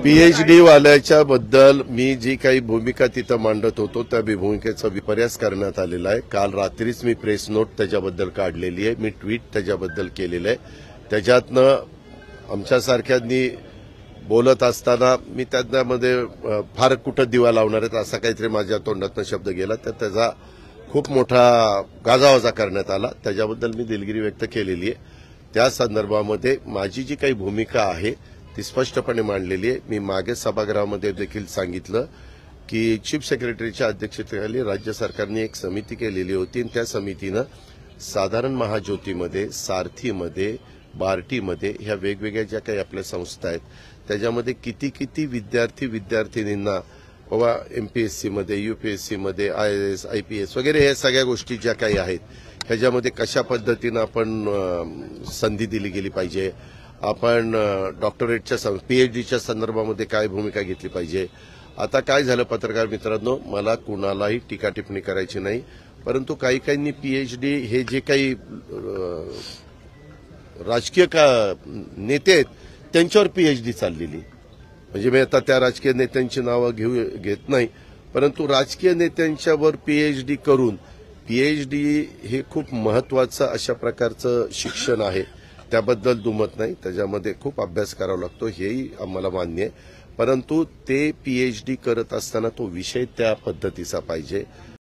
PhD वाल्याच्या बद्दल मी जी काही भूमिका तिथं मांडत होतो त्या भूमिकेचा विपर्यास करण्यात आलेला आहे। काल रात्रीच मी प्रेस नोट त्याच्याबद्दल काढलेली आहे, मी ट्विट त्याच्याबद्दल केलेलं आहे। त्याच्यातनं आमच्यासारख्यांनी बोलत असताना मी त्यामध्ये फार कुठं दिवा लावणार आहेत असा काहीतरी माझ्या तोंडातनं शब्द गेला, तर त्याचा खूप मोठा गाजावाजा करण्यात आला। त्याच्याबद्दल मी दिलगिरी व्यक्त केलेली आहे। त्या संदर्भामध्ये माझी जी काही भूमिका आहे ती स्पष्टपणे मांडलेली आहे। मी मागे सभागृहामध्ये देखील सांगितलं की चीफ सेक्रेटरीच्या अध्यक्षतेखाली राज्य सरकारने एक समिती केलेली होती आणि त्या समितीनं साधारण महाज्योतीमध्ये, सारथीमध्ये, बार्टीमध्ये ह्या वेगवेगळ्या ज्या काही आपल्या संस्था आहेत त्याच्यामध्ये किती विद्यार्थिनींना बाबा एमपीएससी मध्ये, यूपीएससी मध्ये, आयएएस, आयपीएस वगैरे ह्या सगळ्या गोष्टी ज्या काही आहेत ह्याच्यामध्ये कशा पद्धतीनं आपण संधी दिली गेली पाहिजे, आपण डॉक्टरेटच्या पीएचडीच्या संदर्भामध्ये काय भूमिका घेतली पाहिजे। आता काय झालं पत्रकार मित्रांनो, मला कुणालाही टीका टिप्पणी करायची नाही, परंतु काही पीएचडी हे जे काही राजकीय नेते आहेत त्यांच्यावर पीएचडी चाललेली, म्हणजे मी आता त्या राजकीय नेत्यांची नावं घेत नाही, परंतु राजकीय नेत्यांच्यावर पीएचडी करून, पीएचडी हे खूप महत्वाचं अशा प्रकारचं शिक्षण आहे, त्याबद्दल दुमत नाही, त्याच्यामध्ये खूप अभ्यास करावा लागतो हेही आम्हाला मान्य आहे, परंतु ते पीएचडी करत असताना तो विषय त्या पद्धतीचा पाहिजे।